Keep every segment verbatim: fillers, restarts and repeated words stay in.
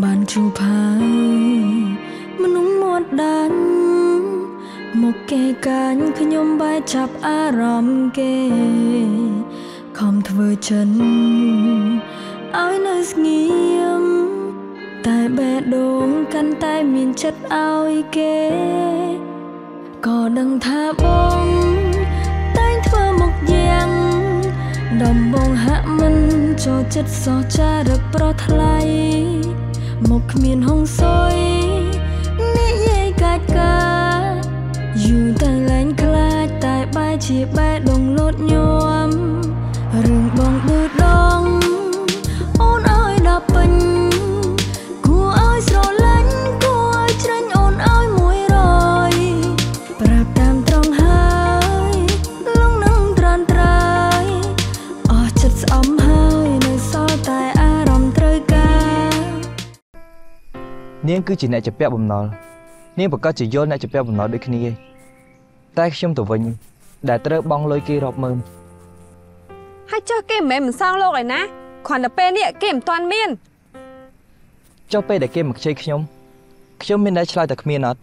បានជួបហើយមនុស្សមាត់ដាច់មកគេកាញ់ខ្ញុំបែរចាប់អារម្មណ៍គេខំធ្វើចិនឲ្យនៅស្ងៀមតែបេះដូងកាន់តែមានចិត្តឲ្យគេក៏ដឹងថាបងតែងធ្វើមកយ៉ាងដំបងហាក់មិនចូលចិត្តសោះចារឹកប្រថ្លៃមកគ្មានហុងសុយនិយាយកាច់កាយូរតែលែងខ្លាចតែបែរជាបែរដងលោតញោមរឿងបងឌឺដងអូនឲ្យដល់ពេញគួរឲ្យស្រឡាញ់គួរឲ្យច្រាញ់អូនឲ្យមួយរយប្រាប់តាមត្រង់ហើយលងនឹងត្រានត្រើយអស់ចិត្តស្អំហើយនៅសល់តែអារម្មណ៍ត្រូវការនាងគឺជាអ្នកជាពាក់បំណុលនាងប្រកាសជាយល់អ្នកជាពាក់បំណុលដូចគ្នាឯងតែខ្ញុំទៅវិញដែលត្រូវបង់លុយគេរាប់ម៉ឺនហើយចុះគេមិនមែនមិនសងលោកឯណាគ្រាន់តែពេលនេះគេមិនទាន់មានចុះពេលដែលគេមកខ្ចីខ្ញុំខ្ញុំមានតែឆ្លើយតែគ្មានអត់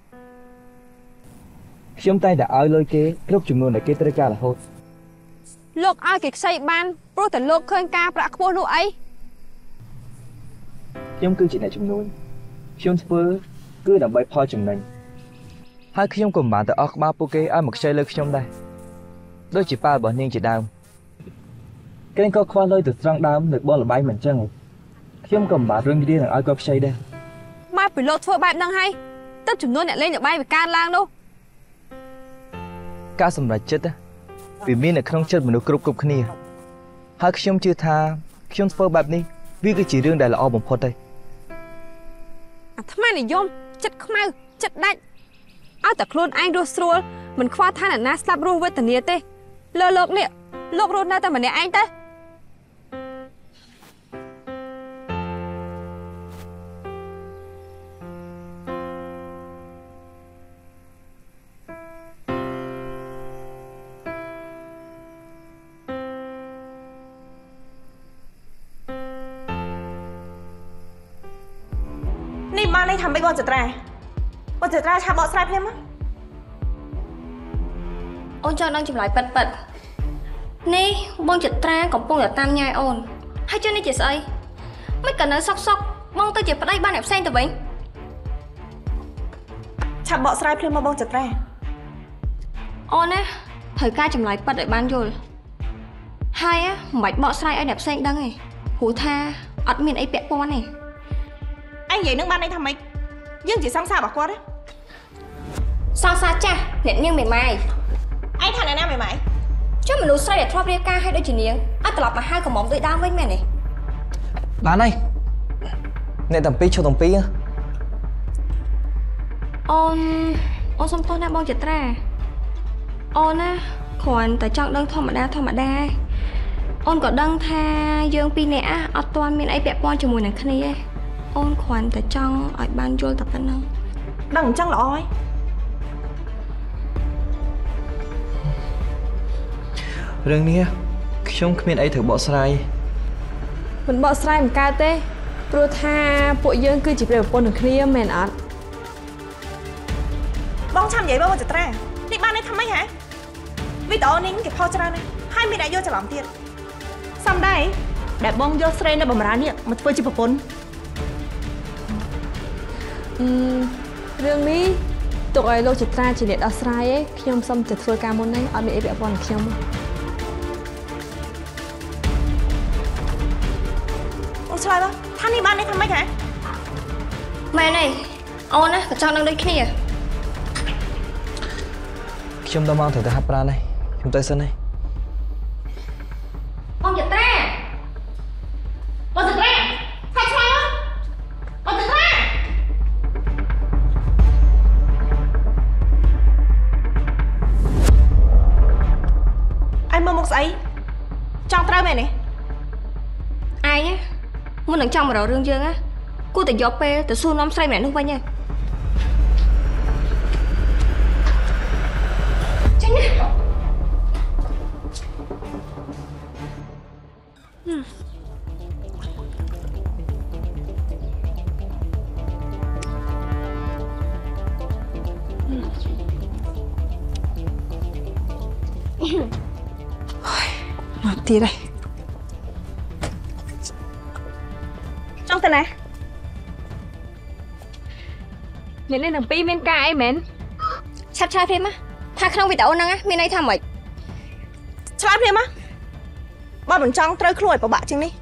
ខ្ញុំតែតែឲ្យលុយគេគ្រប់ចំនួនដែលគេត្រូវការរហូតលោកឲ្យគេខ្ចីបានព្រោះតែលោកឃើញការប្រាក់ខ្ពស់នោះអីខ្ញុំគឺជាអ្នកជំនួយខ្ញុំធ្វើគឺដើម្បីផលចំណេញហើយខ្ញុំក៏មិនបានទៅអស់ក្បាលពួកគេឲ្យមកខ្ចីលើខ្ញុំដែរដូចជាប៉ារបស់នាងជាដើមគេក៏ខ្វះលុយទៅស្រង់ដើមនៅបនលបាយមិនអញ្ចឹងខ្ញុំក៏មិនបានរឹងរានឹងឲ្យគាត់ខ្ចីដែរមកពីលោកធ្វើបែបហ្នឹងហើយទឹកចំនួនអ្នកលេងលបាយវាកើនឡើងនោះការសម្រេចចិត្តវាមាននៅក្នុងចិត្តមនុស្សគ្រប់គ្រប់គ្នាហើយខ្ញុំជឿថាខ្ញុំធ្វើបែបនេះវាគឺជារឿងដែលល្អបំផុតទេអាត្មានិយមចិត្តខ្មៅចិត្តដាច់ឲ្យតែខ្លួនឯងរស់ស្រួលមិនខ្វល់ថាអ្នកណាស្លាប់រស់វេទនាទេលើលោកនេះលោករស់នៅតែម្នាក់ឯងទេនេះមកនេះធ្វើម៉េចបងចត្រាបងចត្រាឆាបបកស្រាយភ្លាមមកអូនចង់ដឹងចម្លើយប៉ិតប៉ិតនេះបងចត្រាកំពុងតែតាមញ៉ាយអូនហើយចុះនេះជាស្អីមិនក៏នៅសុកសុកបងទៅជាប្តីបានអ្នកផ្សេងទៅវិញឆាបបកស្រាយភ្លាមមកបងចត្រាអូនណាត្រូវការចម្លើយប៉ិតឲ្យបានយល់ហើយមិនបាច់បកស្រាយឲ្យអ្នកផ្សេងដឹងទេព្រោះថាអត់មានអីពាក់ព័ន្ធទេឯងនិយាយនឹងបានន័យថាម៉េចយើងជាសង្សាររបស់គាត់ទេសង្សារចាស់អ្នកនាងមេម៉ាយឯងថាអ្នកណាមេម៉ាយចុះមនុស្សស្រីដែលធ្លាប់រៀបការឲ្យដូចជានាងអត់ត្រឡប់មកហៅកំមុំដូចដើមវិញមែនទេបានហើយអ្នកតាំពីឈប់តាំពីអូនអូនសុំទោសណាបងចត្រាអូនណាគ្រាន់តែចង់ដឹងធម្មតាធម្មតាអូនក៏ដឹងថាយើងពីរនាក់អត់ទាន់មានអីពាក់ព័ន្ធជាមួយនឹងគ្នាទេអូនគ្រាន់តែចង់ឲ្យបានយល់តែប៉ុណ្ណឹងដឹងអញ្ចឹងល្អហើយរឿងនេះខ្ញុំគ្មានអីត្រូវបកស្រាយមិនបកស្រាយមិនកើតទេព្រោះថាពួកយើងគឺជាប្រិយប្រពន្ធនឹងគ្នាមែនអត់បងឆាំនិយាយបងចត្រានេះបានន័យថាម៉េចហ៎វីដេអូនេះគេផុសច្រើនណាស់ហើយមានអ្នកយកច្រឡំទៀតសំដែរដែលបងយកស្រីនៅបំរើនេះមកធ្វើជាប្រពន្ធអឺរឿងនេះទុកឲ្យលោកចត្រាជាអ្នកដោះស្រាយឯងខ្ញុំសុំទៅធ្វើការមុននេះអត់មានអីពាក់ព័ន្ធនឹងខ្ញុំអូឆ្លើយបងថានេះបានន័យថាម៉េចហ៎មែនទេអូនណាក៏ចង់ដឹងដូចគ្នាខ្ញុំដល់មកត្រូវទៅហាត់ប្រាណហើយខ្ញុំទៅសិនហើយបងចត្រាបងចត្រាហើយឆ្លើយបងចត្រាឯងមើលមុខស្អីចង់ត្រូវមែនទេឯងមុននឹងចង់មករករឿងយើងណាគួរតែយកពេលទៅសួរនាំស្រីម្នាក់នោះវិញហ៎ចេញណាទៀតហើយចង់ទៅណាអ្នកនេះទាំងពីរមានការអីមែនឆាប់ឆ្លើយព្រាមណាថាក្នុងវីដេអូហ្នឹងមានន័យថាម៉េចឆ្លើយព្រាមណាបើមិនចង់ត្រូវខ្លួនឲ្យពិបាកជាងនេះ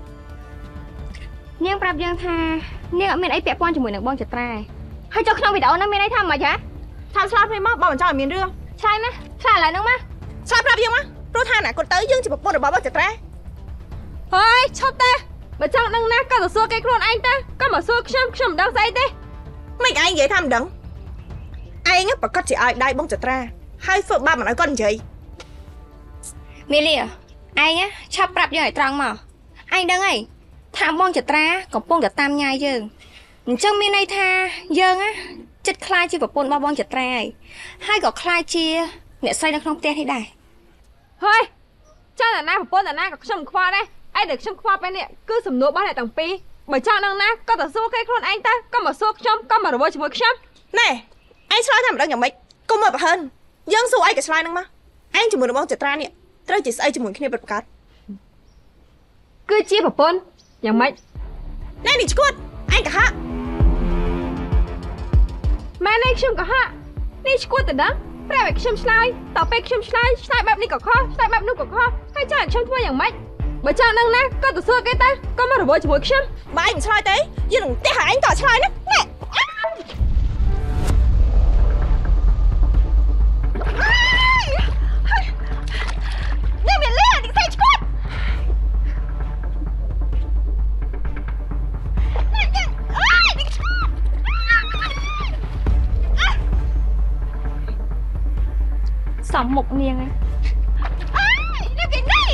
នាងប្រាប់យើងថានាងអត់មានអីពាក់ព័ន្ធជាមួយនឹងបងចត្រាហើយចុះក្នុងវីដេអូហ្នឹងមានន័យថាម៉េចហ៎ថាឆ្លើយព្រាមមកបើមិនចង់ឲ្យមានរឿងឆ្លើយណាឆ្លើយឥឡូវហ្នឹងមកឆ្លើយប្រាប់យើងមកព្រោះថាណាគាត់ទៅយើងជាប្រពន្ធរបស់បងចត្រាហើយឈប់ទេបើចង់ដឹងណាក៏ទៅសួរគេខ្លួនឯងទៅក៏មកសួរខ្ញុំខ្ញុំមិនដឹងស្អីទេមិនឯងនិយាយថាមិនដឹងឯងប្រកាសជាឲ្យដៃបងចត្រាហើយធ្វើបាបមិនឲ្យគាត់និយាយមីលីឯងឆាប់ប្រាប់យើងឲ្យត្រង់មកឯងដឹងអីថាបងចត្រាកំពុងតែតាមញ៉ាយយើងអញ្ចឹងមានន័យថាយើងណាចិត្តខ្លាចជាប្រពន្ធរបស់បងចត្រាហើយហើយក៏ខ្លាចជាអ្នកស្រីនៅក្នុងផ្ទះនេះដែរហើយចង់តែណាប្រពន្ធតែណាក៏ខ្ញុំខ្វល់ដែរឯដែលខ្ញុំខ្វល់ពេលនេះគឺសំណួររបស់អ្នកទាំងពីរបើចង់ដឹងណាក៏ទៅសួរគេខ្លួនឯងទៅក៏មកសួរខ្ញុំក៏មករវល់ជាមួយខ្ញុំណែឯងឆ្លើយថាមិនដឹងយ៉ាងម៉េចកុំមកប្រហែលយើងសួរឯងក៏ឆ្លើយនឹងមកឯងជាមួយនឹងបងចត្រានេះត្រូវជាស្អីជាមួយគ្នាពិតប្រាកដគឺជាប្រពន្ធយ៉ាងម៉េចណែនេះឈួតឯងក៏ហាក់ម៉ែនេះខ្ញុំក៏ហាក់នេះឈួតទៅដឹងប្រាប់ឲ្យខ្ញុំឆ្លើយតពេលខ្ញុំឆ្លើយឆ្លើយបែបនេះក៏ខុសឆ្លើយបែបនោះក៏ខុសហើយចង់ឲ្យខ្ញុំធ្វើយ៉ាងម៉េចបើចង់ដឹងណាក៏ទៅសួរគេទៅក៏មករវល់ជាមួយខ្ញុំបើឯងមិនឆ្លើយទេយើងនឹងទេឲ្យឯងតឆ្លើយណាណែនេះមានលះនេះស្អីឈួតសំមុខនាងឯងអើយនេះគេនេះ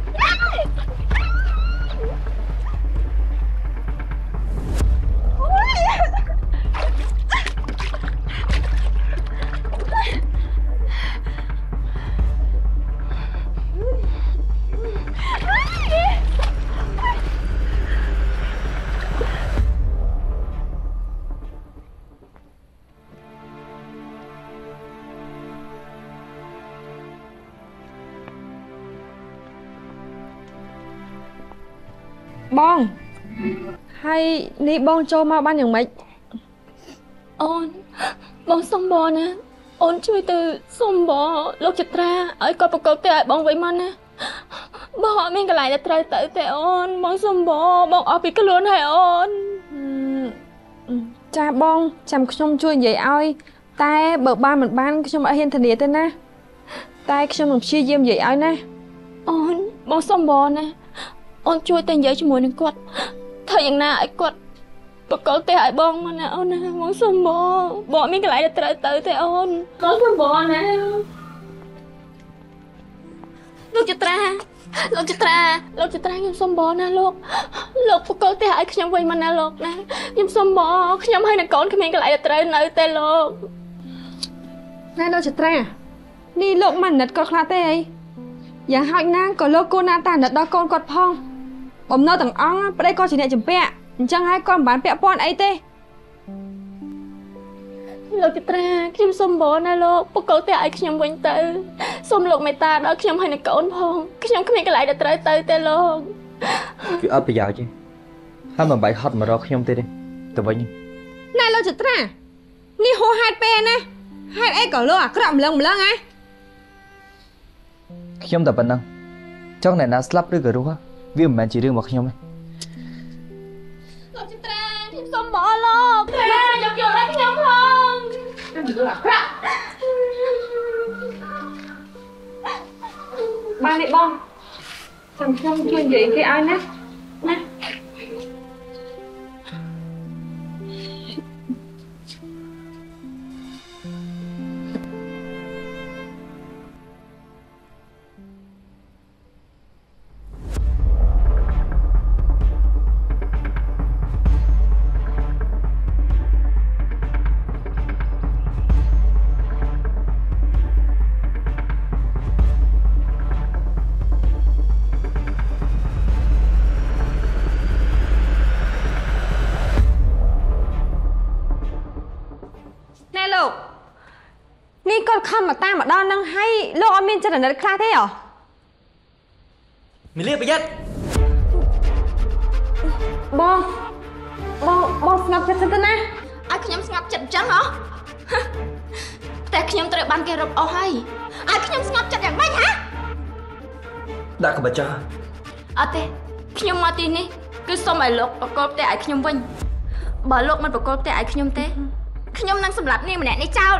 បងហើយនេះបងចូលមកបានយ៉ាងម៉េចអូនបងសុំបងណាអូនជួយទៅសុំបងលោកចត្រាឲ្យគាត់ប្រកបទៅឲ្យបងវិញមកណាបងអត់មានកន្លែងទៅត្រូវទៅទេអូនបងសុំបងបងអស់ពីខ្លួនហើយអូនចាបងចាំខ្ញុំជួយនិយាយឲ្យតែបើបានមិនបានខ្ញុំអត់ហ៊ានធានាទេណាតែខ្ញុំនឹងព្យាយាមនិយាយឲ្យណាអូនបងសុំបងណាអូនជួយទៅនិយាយជាមួយនឹងគាត់ធ្វើយ៉ាងណាឲ្យគាត់បកលទេឲ្យបងមកណាអូនណាបងសុំបងបងមានកន្លែងទៅត្រូវទៅទេអូនបងសុំបងណាលោកចត្រាលោកចត្រាលោកចត្រាខ្ញុំសុំបងណាលោកលោកបកលទេឲ្យខ្ញុំវិញមកណាលោកណាខ្ញុំសុំបងខ្ញុំហើយនឹងកូនគ្មានកន្លែងទៅត្រូវនៅទេលោកណែលោកចត្រានេះលោកមិនណិតគាត់ខ្លះទេអីយ៉ាងហោចណាស់ក៏លោកគូណាតាណិតដល់កូនគាត់ផងបំណុលទាំងអង្គប្តីគាត់ជាអ្នកចម្ពាក់អញ្ចឹងហើយគាត់មិនបានពាក់ព័ន្ធអីទេលោកចត្រាខ្ញុំសុំបងណាលោកបកលទេឲ្យខ្ញុំវិញទៅសុំលោកមេត្តាដល់ខ្ញុំហើយនឹងកូនផងខ្ញុំគ្មានកន្លែងទៅត្រូវទៅទេលោកគឺអត់ប្រយោជន៍ទេហើយមិនបាច់ហត់មករកខ្ញុំទេទេទៅវិញណែលោកចត្រានេះហួសហេតុពេកណាហេតុអីក៏លោកអាក្រក់ម្លឹងម្លឹងហ៎ខ្ញុំតែប៉ុណ្ណឹងចង់អ្នកណាស្លាប់ឬក៏រស់វាមិនមែនជារឿងរបស់ខ្ញុំទេលោកចត្រាខ្ញុំសុំបងលោកណាយកយកឲ្យខ្ញុំផងខ្ញុំយល់អាក្រក់បានទេបងចាំខ្ញុំជួយនិយាយគេឲ្យណាណានេះគាត់ខំមកតាមមកដល់នឹងហើយលោកអត់មានចិត្តអាណិតខ្លះទេហ៎មីលីប្រយ័ត្នបងបងបងស្ងប់ចិត្តទៅណាឲ្យខ្ញុំស្ងប់ចិត្តអញ្ចឹងហ៎ផ្ទះខ្ញុំត្រូវបានគេរឹបអស់ហើយឲ្យខ្ញុំស្ងប់ចិត្តយ៉ាងម៉េចហ៎ដាក់ក្បិចចោលអត់ទេខ្ញុំមកទីនេះគឺសូមឲ្យលោកបកគោផ្ទះឲ្យខ្ញុំវិញបើលោកមិនបកគោផ្ទះឲ្យខ្ញុំទេខ្ញុំនឹងសម្លាប់នាងម្នាក់នេះចោល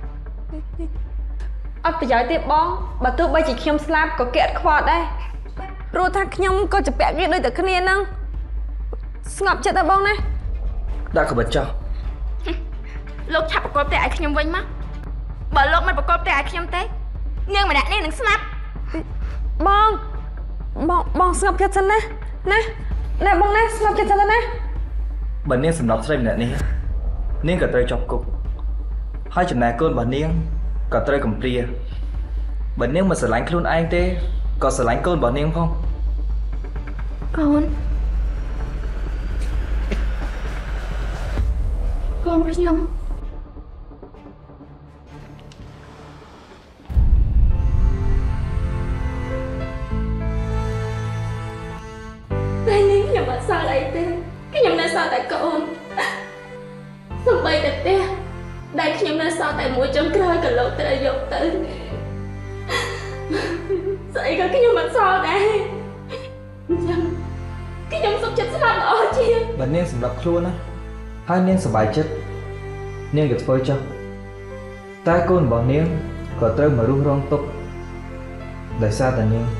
អត់ប្រយោជន៍ទេបងបើទោះបីជាខ្ញុំស្លាប់ក៏គេអត់ខ្វល់ដែរព្រោះថាខ្ញុំក៏ជាពាក់គេដូចតែគ្នាហ្នឹងស្ងប់ចិត្តទៅបងណាដាក់ក្បិចចោលលោកឆាប់បកគោផ្ទះឲ្យខ្ញុំវិញមកបើលោកមិនបកគោផ្ទះឲ្យខ្ញុំទេនាងម្នាក់នេះនឹងស្លាប់បងបងបងស្ងប់ចិត្តសិនណាណាណាបងណាស្ងប់ចិត្តសិនណាបើនាងសម្រាប់ស្រីម្នាក់នេះនាងក៏ត្រូវជាប់គុកហើយចំណែកកូនរបស់នាងក៏ត្រូវកំព្រាបើនាងមិនស្រឡាញ់ខ្លួនឯងទេក៏ស្រឡាញ់កូនរបស់នាងផងកូន កូនខ្ញុំតែនេះខ្ញុំអត់សល់អីទេខ្ញុំនៅសល់តែកូនសូម្បីតែផ្ទះដែលខ្ញុំនៅសល់តែមួយចុងក្រោយក៏លោកត្រូវយកទៅស្អីក៏ខ្ញុំមិនសល់ដែរអញ្ចឹងខ្ញុំសុខចិត្តស្លាប់ល្អជាងបើនាងសម្រាប់ខ្លួនណាហើយនាងសប្បាយចិត្តនាងក៏ធ្វើចុះតែកូនរបស់នាងក៏ត្រូវមករស់រងទុក្ខដោយសារតែនាង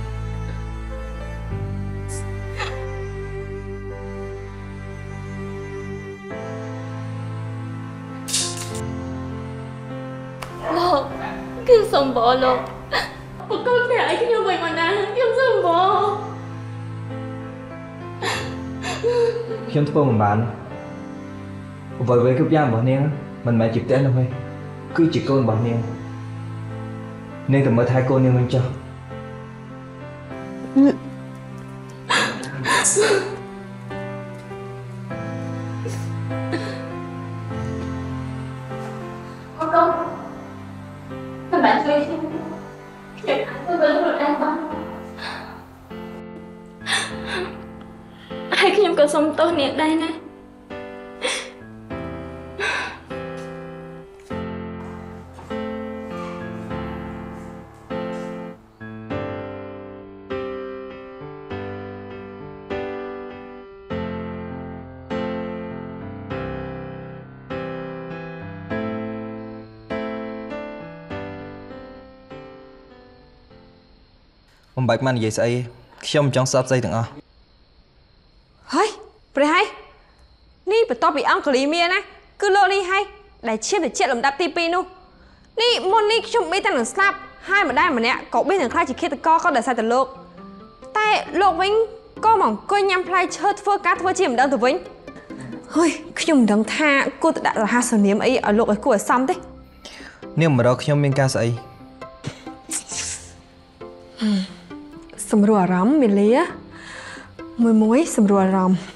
លោកគឺសំបរលោកបកគោផ្ទះឲ្យខ្ញុំវិញមកណាខ្ញុំសំបរខ្ញុំធ្វើមិនបានអ្វីៗគ្រប់យ៉ាងរបស់នាងមិនមែនជាផ្ទះនោះទេគឺជាកូនរបស់នាងនាងទៅមើលថែកូននាងវិញចុះកូនមិនបាច់ជួយខ្ញុំខ្ញុំអាចធ្វើបានខ្លួនឯងបានហើយខ្ញុំក៏សុំទោសនាងដែរណាមិនបាច់មកនិយាយស្អីខ្ញុំមិនចង់ស្ដាប់ស្អីទាំងអស់ហើយព្រះហើយនេះបន្ទាប់ពីអង្គលីមានណាគឺលោកនេះហើយដែលឈាមទៅជាលំដាប់ទីពីរនោះនេះមុននេះខ្ញុំបេតែនឹងស្លាប់ហើយម្ដាយម្នាក់ក៏បេនឹងខ្លាចជាឃាតករក៏ដោយសារតែលោកតែលោកវិញក៏មកអង្គុយញ៉ាំផ្លែឈើធ្វើការធ្វើជាមិនដឹងទៅវិញហើយខ្ញុំមិនដឹងថាគួរទៅដាក់រហស្សនាមអីឲ្យលោកឲ្យគួរឲ្យសមទេនាងមករកខ្ញុំមានការស្អីសម្រួលអារម្មណ៍មីលាមួយមួយសម្រួលអារម្មណ៍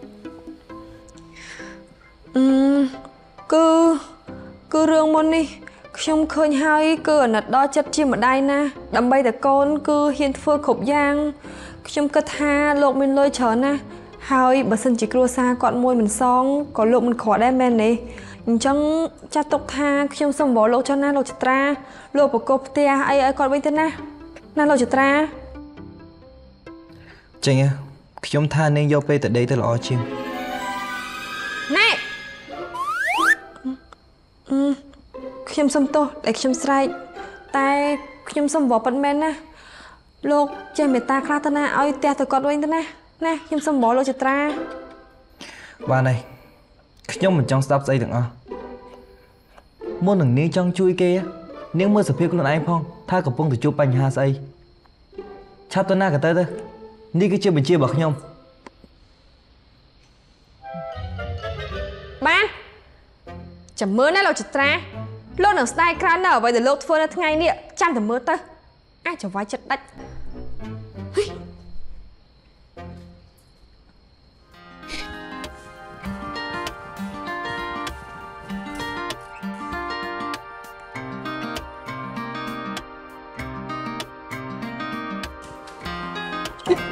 អឺគឺគឺរឿងមុននេះខ្ញុំឃើញហើយគឺអាណិតដល់ចិត្តជាម្ដាយណាដើម្បីតែកូនគឺហ៊ានធ្វើគ្រប់យ៉ាងខ្ញុំគិតថាលោកមានលុយច្រើនណាស់ហើយបើសិនជាគ្រួសារគាត់មួយមិនសងក៏លោកមិនខ្វល់ដែរមែនទេអញ្ចឹងចាត់ទុកថាខ្ញុំសូមវល់លោកចុះណាលោកចត្រាលោកប្រកបផ្ទះអីឲ្យគាត់វិញទៅណាណាលោកចត្រាចេញខ្ញុំថានាងយកពេលទៅដេកទៅល្អជាងណែអឺខ្ញុំសុំទោសដែលខ្ញុំស្រែកតែខ្ញុំសុំវល់ប៉ុណ្មែនណាលោកចេះមេត្តាខ្លះទៅណាឲ្យផ្ទះទៅគាត់វិញទៅណាណាខ្ញុំសុំវល់លោកចត្រាបានហើយខ្ញុំមិនចង់ស្ដាប់ស្អីទាំងអស់មុននឹងនាងចង់ជួយគេនាងមើលសភាពខ្លួនឯងផងថាកំពុងតែជួបបញ្ហាស្អីឆាប់ទៅណាក៏ទៅទៅនេះគឺជាបញ្ជារបស់ខ្ញុំបានចាំមើលណាលោកចត្រាលោកនឹងស្ដាយក្រោយនៅអ្វីដែលលោកធ្វើនៅថ្ងៃនេះចាំតែមើលទៅអាចចង្វាយចិត្តដាច់ហុយ Hít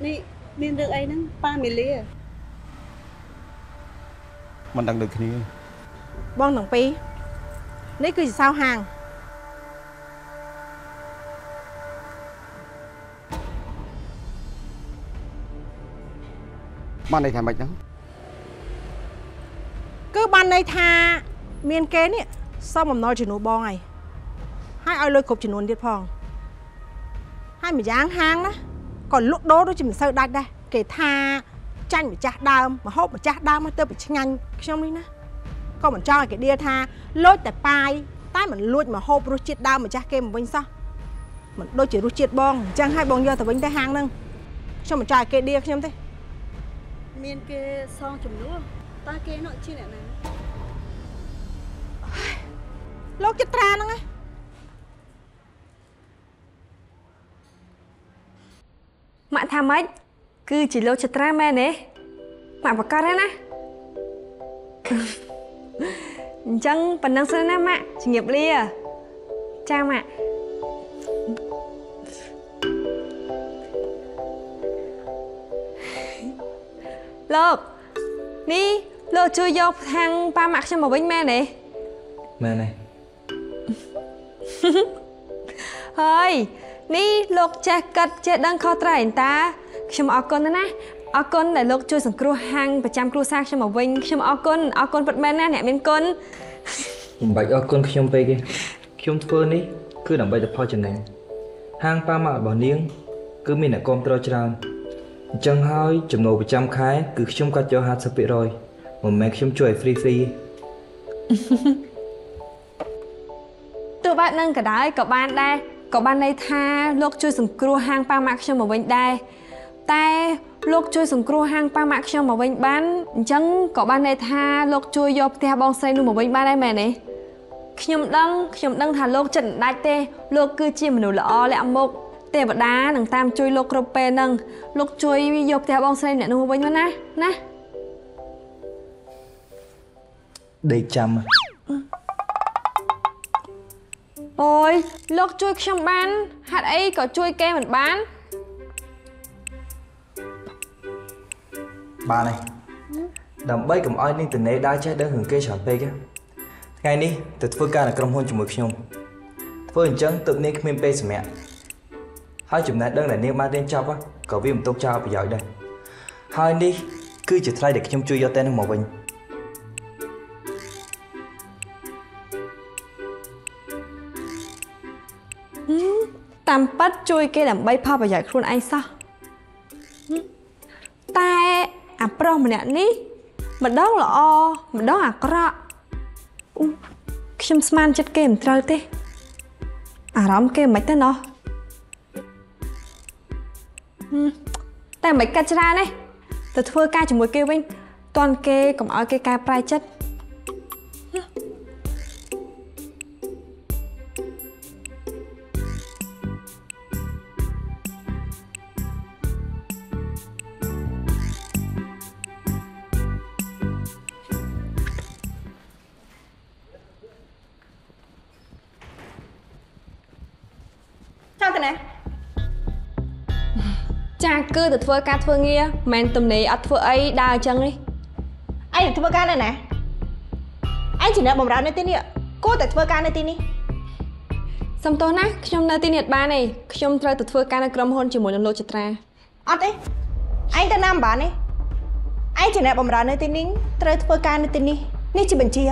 Nè, miên được ấy nâng, ba mì lìa. Mình đang được kia. Bong thằng Pi. Nè cứ sao hàng. Ban này thèm bạch đó. Cứ ban này tha miên kế nè. Sao mà nói chuyện nụ bong này. Hai ai lôi cục chuyện nụ điệt phòng. Hai mình dáng hàng đó. Còn lúc đó đó chỉ mình sơ đạch đây. Kể tha chanh mà chát đau mà hốt mà chát đau mà tớ bị nhanh trong đi nè. Còn mình cho cái đĩa tha lôi tại pai. Tại mình lôi mà hốt rút chết đau mà chát kem mà vinh sao. Mình đôi chỉ rút chết bong. Chẳng hai bong giờ tao vinh tới hàng nâng. Cho mình cho cái đĩa trong thế. Miên kê xong chùm nữa. Ta kê nội chi này này. Lốt chết ra nâng á. Mạ tham ấy. Cứ chỉ lâu chật ra mẹ nè. Mạ vào con đấy nè. Chẳng phần năng sơ nè mạ. Chỉ nghiệp ly à. Chào mạ. Lộc. Ní. Lộc chui vô thang ba mặt cho một bánh mẹ nè. Mẹ này. Hơi. Ní lộc chè cật chè đăng khó tra ảnh ta.ខ្ញុំអរគុណណាស់អរគុណដែលលោកជួយសង្គ្រោះហាងប្រចាំគ្រួសារខ្ញុំមកវិញខ្ញុំអរគុណអរគុណពិតមែនណាស់អ្នកមានគុណមិនបាច់អរគុណខ្ញុំពេកទេខ្ញុំធ្វើនេះគឺដើម្បីតែផលចំណេញហាងប៉ាម៉ាក់របស់នាងគឺមានអ្នកគាំទ្រច្រើនអញ្ចឹងហើយចំណូលប្រចាំខែគឺខ្ញុំកាត់យកห้าสิบភាគរយមិនមែនខ្ញុំជួយឲ្យ free free ទោះបែបនឹងក៏ដោយក៏បានដែរក៏បានន័យថាលោកជួយសង្គ្រោះហាងប៉ាម៉ាក់ខ្ញុំមកវិញដែរតែលោកជួយសង្គ្រោះហាងប៉ាម៉ាក់ខ្ញុំមកវិញបានអញ្ចឹងក៏បានន័យថាលោកជួយយកផ្ទះបងស្រីនោះមកវិញបានដែរមែនទេខ្ញុំដឹងខ្ញុំដឹងថាលោកចិត្តមិនដាច់ទេលោកគឺជាមនុស្សល្អលាក់មុខទេវតានឹងតាមជួយលោកគ្រប់ពេលហ្នឹងលោកជួយយកផ្ទះបងស្រីអ្នកនោះមកវិញមកណាណាដេកចាំអូយលោកជួយខ្ញុំបានហេតុអីក៏ជួយគេមិនបានបានហើយដើម្បីកុំឲ្យនាងតនេដើរចេះដឹងរឿងគេច្រើនពេកថ្ងៃនេះទៅធ្វើការនៅក្រុមហ៊ុនជាមួយខ្ញុំធ្វើអញ្ចឹងទឹកនាងគ្មានពេលសម្រាប់ហើយចំណេះដឹងដែលនាងបានរៀនចប់ក៏វាមិនទុកចោលប្រយោជន៍ដែរហើយនេះគឺជាថ្លៃដែលខ្ញុំជួយយកតែនោះមកវិញតាមពិតជួយគេដើម្បីផលប្រយោជន៍ខ្លួនឯងសោះតែអាប្រុសម្នាក់នេះម្ដងល្អម្ដងអាក្រក់ខ្ញុំស្មានចិត្តគេមិនត្រូវទេអារម្មណ៍គេមិនទៅណោះតែមិនកាត់ច្រានេះទៅធ្វើការជាមួយគេវិញតន់គេកុំឲ្យគេកែប្រែចិត្តចាគឺទៅធ្វើការធ្វើងារមិនទំនេរអត់ធ្វើអីដើរអញ្ចឹងនេះឯងធ្វើការនៅណាឯងជាអ្នកបម្រើនៅទីនេះគួរតែធ្វើការនៅទីនេះសំទោសណាខ្ញុំនៅទីនេះអត់បានទេខ្ញុំត្រូវទៅធ្វើការនៅក្រុមហ៊ុនជាមួយនឹងលោកចត្រាអត់ទេឯងទៅណាមិនបានទេឯងជាអ្នកបម្រើនៅទីនេះត្រូវធ្វើការនៅទីនេះនេះជាបញ្ជា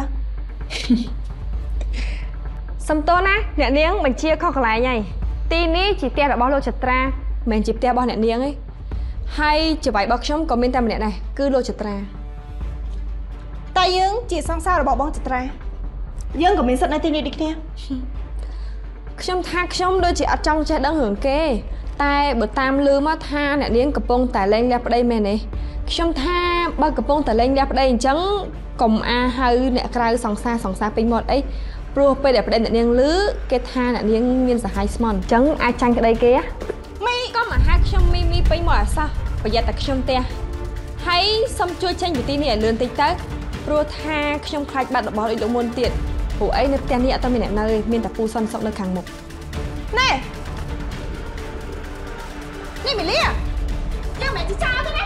សំទោសណាអ្នកនាងបញ្ជាខុសកន្លែងហើយទីនេះជាផ្ទះរបស់លោកចត្រាមិនជាផ្ទះរបស់អ្នកនាងទេហើយច្បាយរបស់ខ្ញុំក៏មានតែម្នាក់ដែរគឺលោកចត្រាតែយើងជាសង្សាររបស់បងចត្រាយើងក៏មានសិទ្ធិនៅទីនេះដូចគ្នាខ្ញុំថាខ្ញុំដូចជាអត់ចង់ចេះដឹងរឿងគេតែបើតាមលឺមកថាអ្នកនាងកំពុងតែលែងលះប្តីមែនទេខ្ញុំថាបើកំពុងតែលែងលះប្តីអញ្ចឹងកុំអាហៅអ្នកក្រៅសង្សារសង្សារពេញមាត់អីព្រោះពេលដែលប្តីអ្នកនាងលឺគេថាអ្នកនាងមានសហាយស្មន់អញ្ចឹងអាចចាញ់ក្តីគេមីក៏មកហៅខ្ញុំមីមីពេញមកអសោះប្រយ័ត្នតែខ្ញុំទេហើយសុំជួយចេញពីទីនេះឲ្យលឿនតិចទៅព្រោះថាខ្ញុំខ្លាចបាត់របស់ដូចលោកមុនទៀតព្រោះអីនៅផ្ទះនេះអត់មានអ្នកនៅទេមានតែពូសុនសុកនៅខាងមុខណែនេះមីលីយើង mẹ chị sao thế đấy.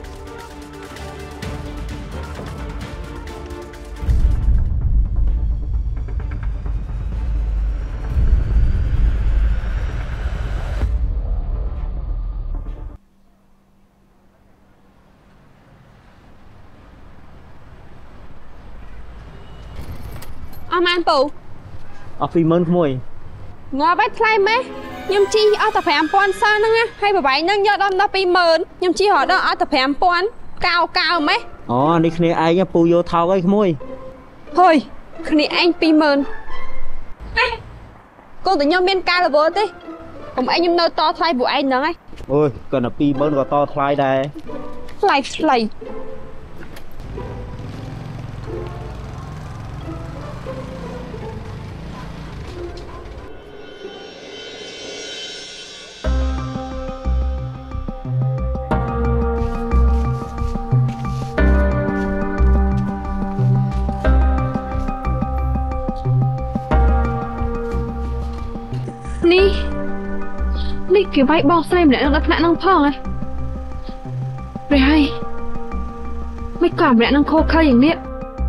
Ông ăn tù. Ở phi mơn mùi. Ngồi bách thay mấy. Nhưng chi ở tập hẻm pon sao nâng á. Hay bà bái nâng nhớ đón đó pi mơn. Nhưng chi họ đó ở tập hẻm pon. Cao cao mấy. Ồ, đi khné ai nhá pu vô thao cái mùi. Thôi, khné anh pi mơn. Cô tự nhiên bên ca là vô tí. Còn anh nhưng nơi to thay vụ anh nâng ấy. Ôi, còn là pi mơn có to thay đây. Thay thay. Ní Ní kiểu váy bò xem lại nó lại năng phong này. Rồi hay mấy quả lại năng khô khơiอย่างนี้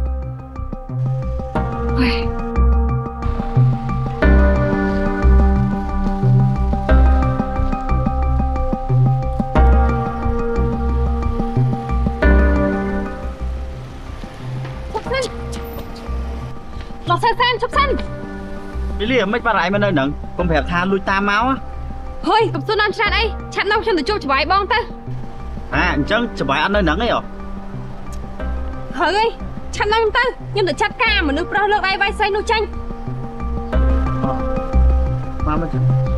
Nó xe sen chụp sen. Đi liền mấy bà lại mà nơi nặng. Con phải tha lui ta máu á. Thôi, cầm xuân ăn chặt ấy. Chặt đâu chân từ chỗ chụp váy bong ta. À, chân chụp váy ăn nơi nặng ấy à? Hỡi ơi, chặt đâu ta. Nhưng từ chặt ca mà nước pro lược đây vai xoay nô chanh. Mà mà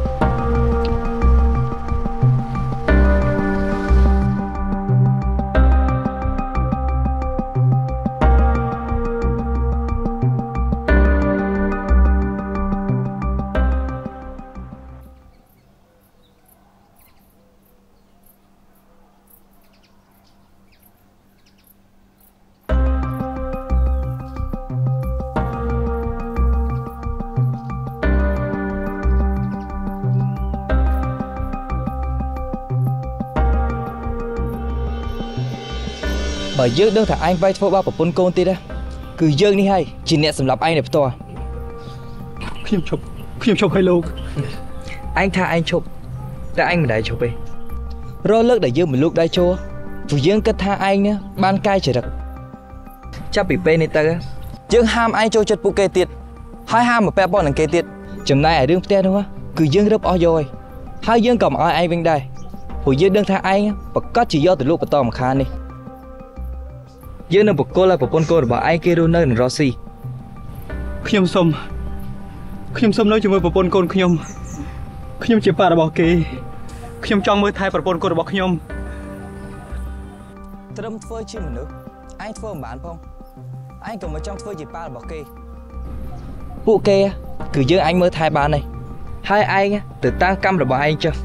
Bởi dương đơn thả anh vay phô bao của pôn côn tí đó. Cứ dương đi hay, chỉ nẹ sầm lập anh này to. Khiêm chụp, khiêm chụp hay lâu. Anh tha anh chụp, đã anh mà đại chụp đi. Rồi lớp để dương một lúc đại chua. Vì dương kết tha anh nhá, ban cai chỉ được. Chắc bị bên này ta á. Dương ham anh cho chất bù kê tiệt. Hai ham mà bè bọn là kê tiệt. Chừng này ở đương tên đúng không? Cứ dương rớp ó rồi. Hai dương cầm ai anh bên đây. Hồi dương đơn tha anh á, và có chỉ do từ lúc bà to mà khan đi. Dương nâng bọc cô là bọc con cô để bảo ai kia đô nơi là Rossi. Khiêm xông. Khiêm xông nói cho mơ bọc con cô khiêm. Khiêm chỉ bà là bảo kê. Khiêm trong mơ thai bọc con cô để bảo khiêm. Trâm phơi chi mà nữa. Anh phơi mà bạn không? Anh cầm ở trong phơi chỉ bà là bảo kê. Bộ kê cứ dương anh mơ thai bà này. Hai anh từ ta căm là bảo anh chưa?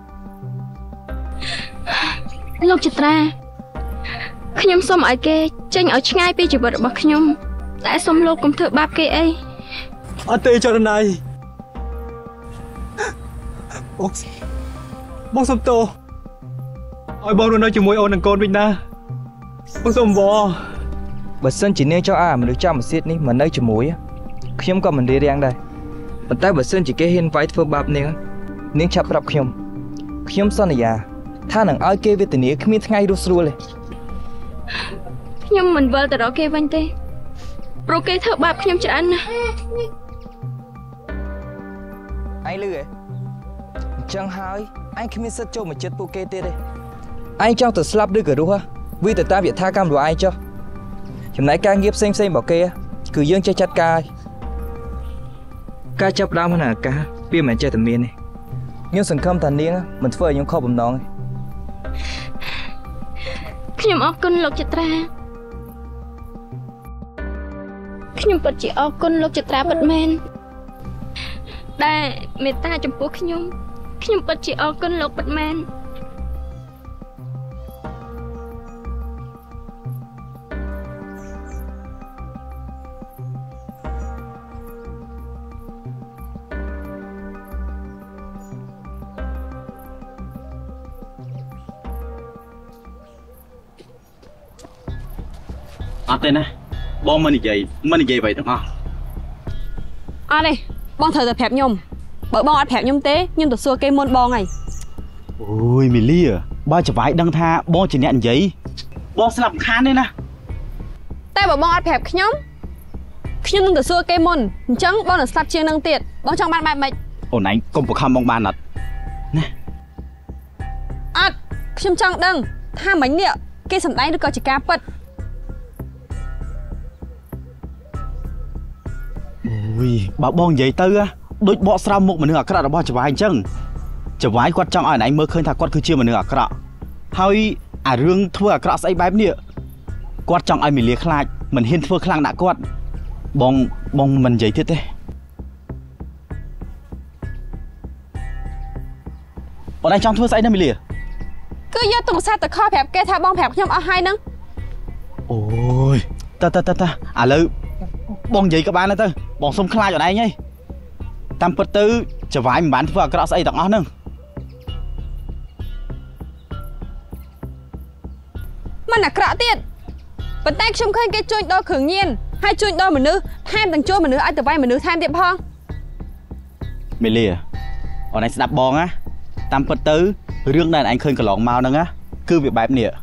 Lộc chật ra.ខ្ញុំសុំឲ្យគេចេញឲ្យឆ្ងាយពីជីវិតរបស់ខ្ញុំតែសុំលោកកុំធ្វើបាបគេអីអត់ទេចរណៃបងបងសុំទោសឲ្យបងរស់នៅជាមួយអូននិងកូនវិញណាបងសុំបងបើសិនជានាងចង់ឲ្យមនុស្សចាំមួយទៀតនេះមកនៅជាមួយខ្ញុំក៏មិនរៀបរៀងដែរប៉ុន្តែបើសិនជាគេហ៊ានវាយធ្វើបាបនាងនាងឆាប់ប្រាប់ខ្ញុំខ្ញុំសន្យាថានឹងឲ្យគេវេទនាគ្មានថ្ងៃរស់ស្រួលទេខ្ញុំមិនវិលទៅរកគេវិញទេព្រោះគេធ្វើបាបខ្ញុំច្រើនណាស់អញលឺហ៎អញ្ចឹងហើយអញគ្មានសិទ្ធចូលមកចិត្តពួកគេទៀតទេអញចង់ទៅស្លាប់ឬក៏រស់វាទៅតាមយថាកម្មរបស់អញចុះចំណែកការងារផ្សេងផ្សេងរបស់គេគឺយើងចេះចាត់ការការចាប់ដើមក្នុងអាកាសវាមិនចេះតែមានទេខ្ញុំសង្ឃឹមថានាងមិនធ្វើឲ្យខ្ញុំខកបំណងទេខ្ញុំអរគុណលោកចត្រាខ្ញុំពិតជាអរគុណលោកចត្រាពិតមែនដែលមេត្តាចំពោះខ្ញុំខ្ញុំពិតជាអរគុណលោកពិតមែនអអត់ទេណាបងមិននិយាយមិននិយាយអ្វីទាំងអស់អត់ទេបងត្រូវតែប្រាប់ខ្ញុំបើបងអត់ប្រាប់ខ្ញុំទេខ្ញុំទៅសួរគេមុនបងហើយអូយមីលីបើច្បាយដឹងថាបងជាអ្នកនិយាយបងស្លាប់ខានទេណាតែបើបងអត់ប្រាប់ខ្ញុំខ្ញុំនឹងទៅសួរគេមុនអញ្ចឹងបងនឹងស្លាប់ជាងនឹងទៀតបងចង់បានបែបម៉េចអូនឯងកុំបង្ខំបងបានអត់ណាអត់ខ្ញុំចង់ដឹងថាមិញនេះគេសម្ដែងឬក៏ជាការពិតអូយបើបងនិយាយទៅដូចបកស្រោមមុខមនុស្សអាក្រក់របស់ច្បាយអញ្ចឹងច្បាយគាត់ចង់ឲ្យឯងមើលឃើញថាគាត់គឺជាមនុស្សអាក្រក់ហើយអារឿងធ្វើអាក្រក់ស្អីបែបនេះគាត់ចង់ឲ្យមីលាខ្លាចមិនហ៊ានធ្វើខ្លាំងដាក់គាត់បងបងមិននិយាយទៀតទេបងឯងចង់ធ្វើស្អីណាមីលាគឺយកទូរស័ព្ទទៅខលប្រាប់គេថាបងប្រាប់ខ្ញុំអស់ហើយហ្នឹងអូយតើតើតើឥឡូវបងនិយាយក៏បានដែរទៅបងសុំខ្លាចអត់ឯងហីតាមពិតទៅច្បាយមិនបានធ្វើអាក្រក់ស្អីទាំងអស់ហ្នឹងមិនអាក្រក់ទៀតប៉ុន្តែខ្ញុំឃើញគេជួញដូរគ្រឿងញៀនហើយជួញដូរមនុស្សថែមទាំងជួញមនុស្សឲ្យទៅវាយមនុស្សថែមទៀតផងមីលីអូនឯងស្ដាប់បងណាតាមពិតទៅរឿងដែលឯងឃើញកន្លងមកហ្នឹងណាគឺវាបែបនេះ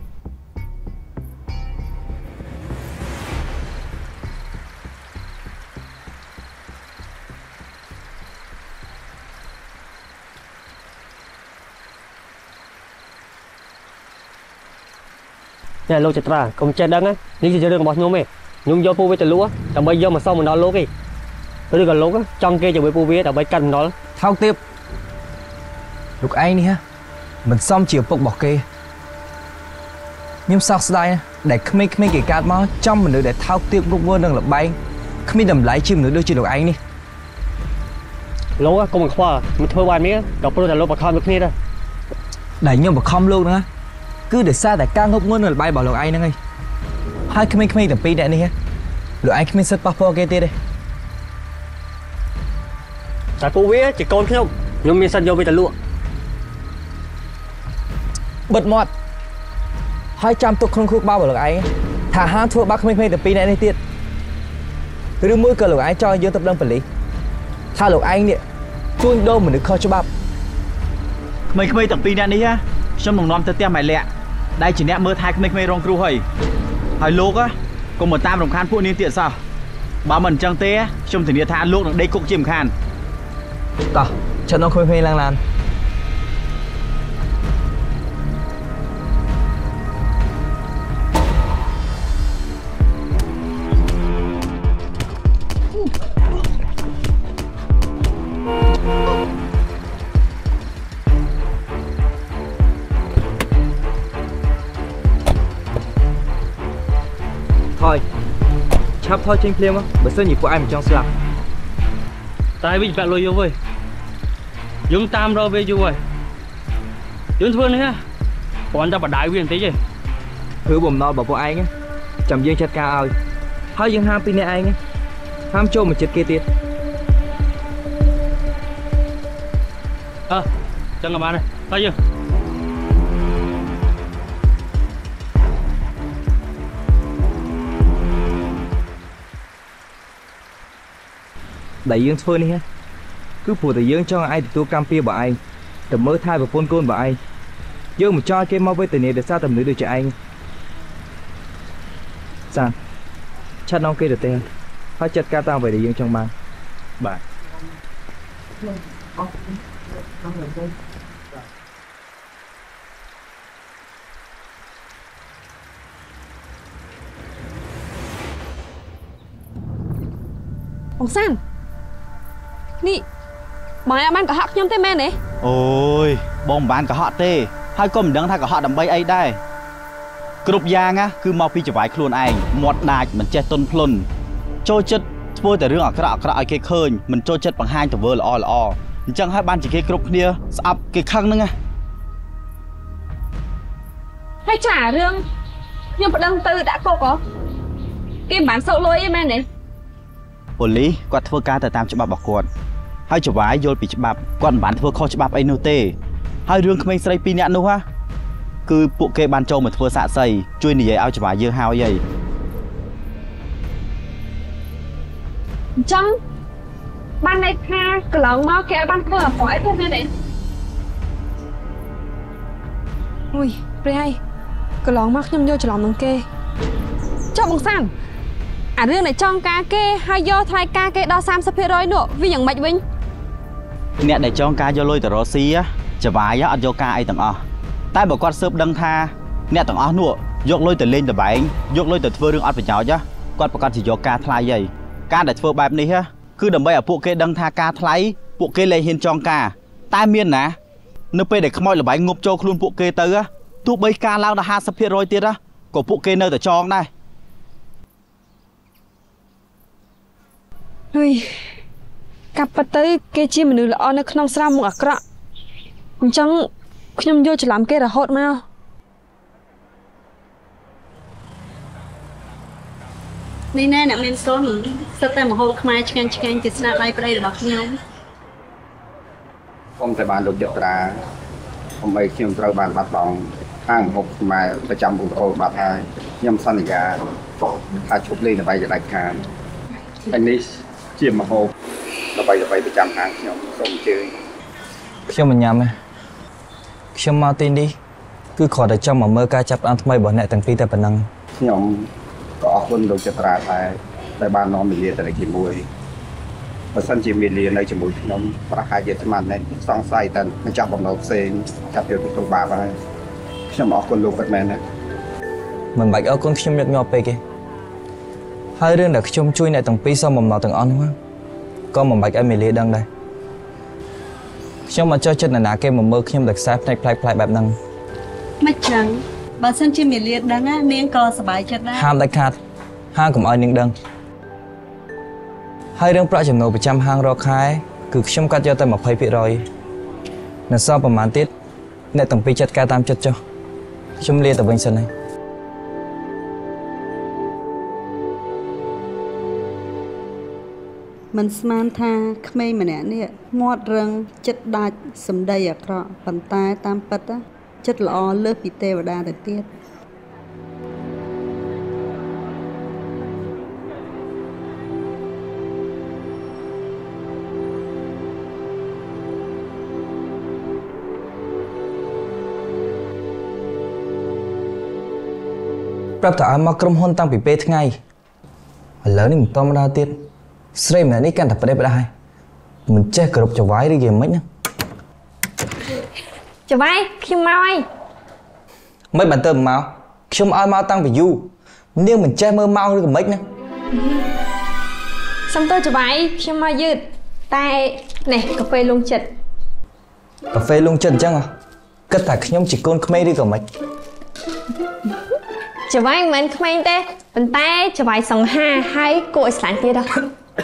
នេះលោកចត្រាកុំចេះដឹងនេះជារឿងរបស់ខ្ញុំទេខ្ញុំយកពូវាទៅលក់ដើម្បីយកមកសុំបណ្ដោះលោកទេឬក៏លោកចង់គេជាមួយពូវាដើម្បីកាត់បណ្ដោះថោកទៀតលោកឯងនេះហ៎មិនសមជាឪពុករបស់គេខ្ញុំសោកស្ដាយណាស់ដែលក្មេងៗគេកាត់មកចំមនុស្សដែលថោកទាបរុកវើនឹងលបែងគ្មានតម្លៃជាមនុស្សដូចជាលោកឯងនេះលោកកុំខ្វល់មិនធ្វើបាននេះក៏ព្រោះតែលោកបខំដូចគ្នាដែរដែលខ្ញុំបខំលោកហ្នឹងគឺដោយសារតែការងប់ងល់នៅលបែងរបស់លោកឯងហ្នឹងឯងហើយក្មេងៗទាំងពីរអ្នកនេះលោកឯងគ្មានសិទ្ធិប៉ះពាល់គេទៀតទេតែពូវាជាកូនខ្ញុំខ្ញុំមានសិទ្ធិយកវាទៅលក់បិទមាត់ហើយចាំទុកក្នុងខួរក្បាលរបស់លោកឯងថាហាមធ្វើបាបក្មេងៗទាំងពីរអ្នកនេះទៀតឬមួយក៏លោកឯងចង់យើងទៅដឹងប៉ូលីសថាលោកឯងនេះជួញដូរមនុស្សខុសច្បាប់ក្មេងៗទាំងពីរអ្នកនេះខ្ញុំនឹងនាំទៅផ្ទះម៉ែលាក់ដែលជាអ្នកមើលថែក្មេងៗរងគ្រោះហើយហើយលោកកុំមកតាមរំខានពួកនាងទៀតសោះបើមិនអញ្ចឹងទេខ្ញុំធានាថាលោកនឹងដេកគុកជាមិនខានតោះចាំនាំក្មេងៗឡើងឡានថយឆាប់ថយចេញភ្លាមបើសិនជាពួកឯងមិនចង់ស្លាប់តែវិញបាក់លុយយូរហើយយើងតាមរកវាយូរហើយយើងធ្វើនេះគ្រាន់តែបដាយវាបន្តិចទេគឺបំណុលរបស់ពួកឯងចាំយើងចាត់ការឲ្យហើយយើងហាមពីអ្នកឯងហាមចូលមកចិត្តគេទៀតអើចឹងក៏បានដែរតើយើងដែលយើងធ្វើនេះគឺព្រោះតែយើងចង់ឲ្យឯងទទួលកម្មពីរបស់ឯងទៅមើលថែប្រពន្ធកូនរបស់ឯងយើងមិនចង់ឲ្យគេមកវេទនាដោយសារតែមនុស្សដូចជាឯងសាឆាត់នងគេទៅទេហើយចាត់ការតាមអ្វីដែលយើងចង់បានបាទបងសាននេះបងអាបានកុហកខ្ញុំទេមែនទេអូយបងមិនបានកុហកទេហើយក៏មិនដឹងថាកុហកដើម្បីអីដែរគ្រប់យ៉ាងណាគឺមកពីច្បាយខ្លួនឯងមាត់ដាច់មិនចេះទន់ភ្លន់ចូលចិត្តធ្វើតែរឿងអាក្រក់អាក្រក់ឲ្យគេឃើញមិនចូលចិត្តបង្ហាញទៅធ្វើល្អល្អអញ្ចឹងហើយបានជាគេគ្រប់គ្នាស្អប់គេខឹងហ្នឹងណាហើយចារឿងខ្ញុំប្តឹងទៅដាក់គុកហ៎គេមិនបានសោកលុយទេមែនទេប៉ូលីសគាត់ធ្វើការទៅតាមច្បាប់របស់គាត់ហើយច្បាយយល់ពីច្បាប់គាត់មិនបានធ្វើខុសច្បាប់អីនោះទេហើយរឿងក្មេងស្រីពីរនាក់នោះហ่ะគឺពួកគេបានចូលមកធ្វើសាកសីជួយនិយាយឲ្យច្បាយយើងហើយហី Chăng ban này tha cái lòng máu kia ban thơ khỏi thế này này ui pre hay cái lòng máu nhâm vô cho lòng nông kê cho bằng san à riêng này trong cá kê hay do thay cá kê đo sam sắp rồi nữa vì những mạch vinh nè để cho cá vô lôi từ Russia á chả vài á ăn vô cá ai tầng o tại bảo quan sớp đăng tha nè tầng o nữa dọc lôi từ lên từ bảy dọc lôi từ phơi đường ăn phải cháo chứ quan bảo quan chỉ vô cá thay vậy cá để phơi bài này ha cứ đầm bay ở bộ kê đăng tha cá thay bộ kê lên hiên trong cá tai miên nè nơi pe để khăm là bảy ngục cho luôn bộ kê tới á tu bay cá lao là hai sắp rồi tiết á của bộ kê nơi từ tròn đây ui cặp tới kê chi mình là on nó không sao một ạc rạ chẳng không vô cho làm kê là hốt mà นี่แน่เนี่ยมันซ้อนสเต็มโฮลขมายชิคกี้พายจิตสนาไปไปได้หรือเปล่าเนี่ยผมแต่บ้านลูกจัตราผมไปเชื่อมเตาบ้านบัดบองข้างหกมาประจำบุญโอบาทายย่ำสัญญาถ้าชุบเล่นไปจะได้การอันนี้เชื่อมมาโฮเราไปจะไปประจำทางเชื่อมส่งเจอខ្ញុំមិនញ៉ាំទេខ្ញុំមកទីនេះគឺគ្រាន់តែចង់មកមើលការចាប់ផ្ដើមថ្មីរបស់អ្នកទាំងពីរតែប៉ុណ្ណឹងខ្ញុំក៏អរគុណលោកចត្រាដែរដែលបាននាំមីលាទៅជាមួយបើសិនជាមីលានៅជាមួយខ្ញុំប្រហែលជាស្មានតែសង្ស័យតែម្ចាស់បំណុលផ្សេងចាប់យកទៅបាបហើយខ្ញុំអរគុណលោកពិតមែនណាមិនបាច់អរគុណខ្ញុំញឹកញាប់ពេកទេហើយរឿងដែលខ្ញុំជួយអ្នកទាំងពីរសមបំណុលទាំងអស់នោះក៏មិនបាច់ឲ្យមីលាដឹងដែរខ្ញុំមកចោះចិត្តនរណាគេមកមើលខ្ញុំតែខ្សែភ្នែកប្លែកៗបែបហ្នឹងមិនចឹងបើសិនជាមីលាដឹងណានាងក៏សប្បាយចិត្តដែរហាមដាច់ខាតហាងកុំឲ្យនាងដឹងហើយរឿងប្រាក់ចំណូលប្រចាំហាងរាល់ខែគឺខ្ញុំកាត់យកតែยี่สิบភាគរយនៅសល់ប្រហែលទៀតអ្នកទាំងពីរចាត់ការតាមចិត្តចុះខ្ញុំលាទៅវិញសិនហើយមិនស្មានថាក្មេងម្នាក់នេះមាត់រឹងចិត្តដាច់សម្ដីអាក្រក់ប៉ុន្តែតាមពិតចិត្តល្អលើសពីទេវតាទៅទៀតប្រាប់តើឲ្យមកក្រុមហ៊ុនតាំងពីពេលថ្ងៃឥឡូវនេះមិនតមកដល់ទៀតស្រីម្នាក់នេះកាន់តែប្រេះប្រដាស់ហើយមិនចេះគោរពចវាយឬគេមិនហ្នឹងចវាយខ្ញុំមកហើយមិនបានទៅមកខ្ញុំឲ្យមកតាំងពីយូរនាងមិនចេះមើលមកឬក៏មិនហ្នឹងសុំទោសចវាយខ្ញុំមកយឺតតែនេះកាហ្វេលងចិត្តកាហ្វេលងចិត្តអញ្ចឹងគិតថាខ្ញុំជាកូនក្មេងឬក៏មិនចវាយមិនមែនក្មេងទេប៉ុន្តែចវាយសង្ហាហើយគួរឲ្យស្រឡាញ់ទៀតហ៎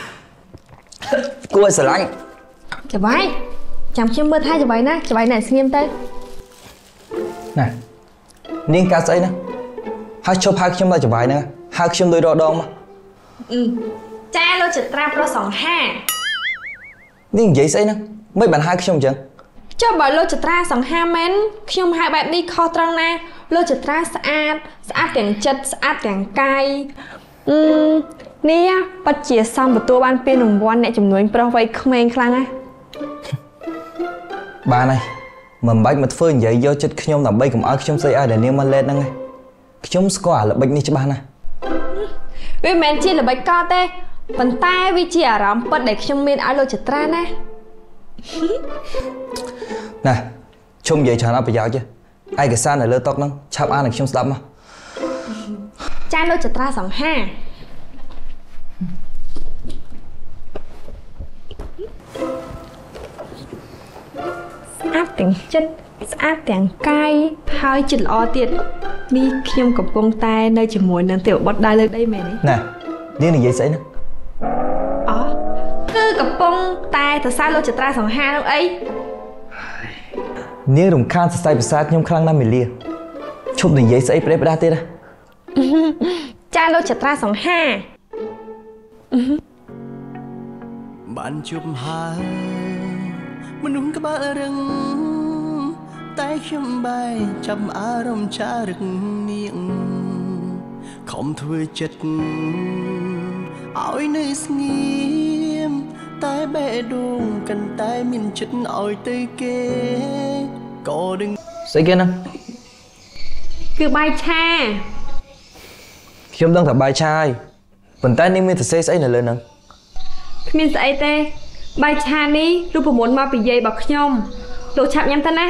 គួរឲ្យស្រឡាញ់ចវាយចាំខ្ញុំមើលថាចវាយណាចវាយណាស្ងៀមទៅណែនាងកាស្អីណាហើយឈប់ហៅខ្ញុំដល់ចវាយហ្នឹងហៅខ្ញុំដោយរដងមកចាលោកចត្រាប្រុសសង្ហានាងនិយាយស្អីហ្នឹងមិនបានហៅខ្ញុំអញ្ចឹងចុះបើលោកចត្រាសង្ហាមែនខ្ញុំហៅបែបនេះខុសត្រង់ណាលោកចត្រាស្អាតស្អាតទាំងចិត្តស្អាតទាំងកាយអឺនេះពិតជាសំទទួលបានពានរង្វាន់អ្នកចំនួនប្រុសវ័យក្មេងខ្លាំងណាស់បានហើយមិនបាច់មកធ្វើនិយាយយកចិត្តខ្ញុំដើម្បីកុំឲ្យខ្ញុំស្អីឲ្យតែនាងមកលេតហ្នឹងឯងខ្ញុំស្គាល់អាល្បិចនេះច្បាស់ណាស់វាមិនមែនជាល្បិចកលទេប៉ុន្តែវាជាអារម្មណ៍ពិតដែលខ្ញុំមានឲ្យលោកចត្រាណាណែជុំនិយាយច្រើនអត់ប្រយោជន៍ទេឯកសារនៅលើតុហ្នឹងឆាប់អានឲ្យខ្ញុំស្ដាប់មកចាលោកចត្រាសង្ហាស្អាតទាំងចិត្តស្អាតទាំងកាយហើយចិត្តល្អទៀតនេះខ្ញុំកំពុងតែនៅជាមួយនឹងទេវបុត្រដើរលើដីមែនទេណែនាងនិយាយស្អីហ្នឹងអូគឺកំពុងតែសរសើរលោកចត្រាសង្ហានោះអីនាងរំខានសរសៃប្រសាទខ្ញុំខ្លាំងណាស់មីលាឈប់និយាយស្អីប្រេះប្រដាស់ទៀតណាចាលោកចត្រាសង្ហាបានជួបហើយមនុស្សក្បាលរឹងតែខ្ញុំបែរចាប់អារម្មណ៍ចារឹកនាងខំធ្វើចិត្តឲ្យនៅស្ងៀមតែបេះដូងកាន់តែមានចិត្តឲ្យទៅគេក៏ដឹងស្អីគេណាគឺបាយឆាខ្ញុំដឹងថាបាយឆាហើយប៉ុន្តែនាងមានសរសេរស្អីនៅលើហ្នឹងគ្មានស្អីទេបាយឆានេះរូបមន្តមកពីយាយរបស់ខ្ញុំលោកឆាប់ញ៉ាំទៅណា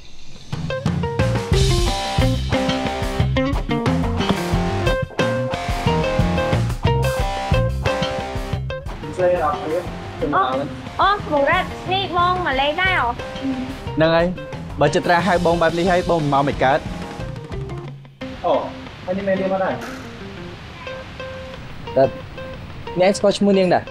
អូមករ៉ាត់នេះបងមកលេងដែរអូហ្នឹងហើយបើចិត្តត្រាហៅបងបែបនេះហើយបងមកមិនកើតអូហើយនេះមេរៀនមកដែរតែអ្នកស្គាល់ឈ្មោះនាងដែរ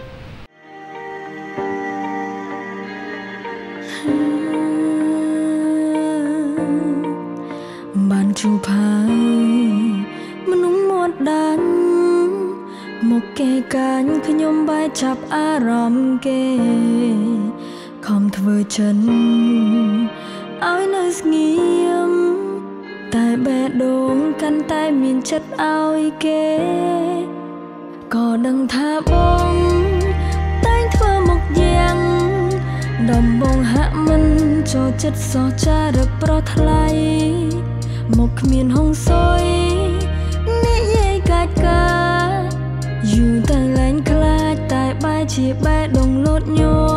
បានជួបហើយមនុស្សមាត់ដាច់មកគេកាញ់ខ្ញុំបែរចាប់អារម្មណ៍គេខំធ្វើចិនឲ្យនៅស្ងៀមតែបេះដូងកាន់តែមានចិត្តឲ្យគេក៏ដឹងថាបងតែងធ្វើមកយ៉ាងដំបងហាក់មិនចូលចិត្តសោះចារឹកប្រថ្លៃមកគ្មានហងសុយនិយាយកាច់កាយូរតែលែងខ្លាចតែបែរជាបែរដងលោតញ័